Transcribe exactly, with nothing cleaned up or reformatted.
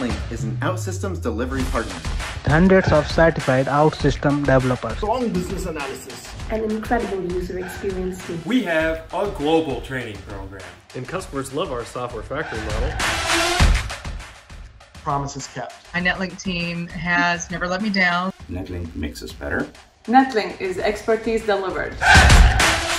Netlink is an OutSystems delivery partner. Hundreds of certified OutSystems developers. Strong business analysis. An incredible user experience team. We have a global training program. And customers love our software factory model. Promises kept. My Netlink team has never let me down. Netlink makes us better. Netlink is expertise delivered.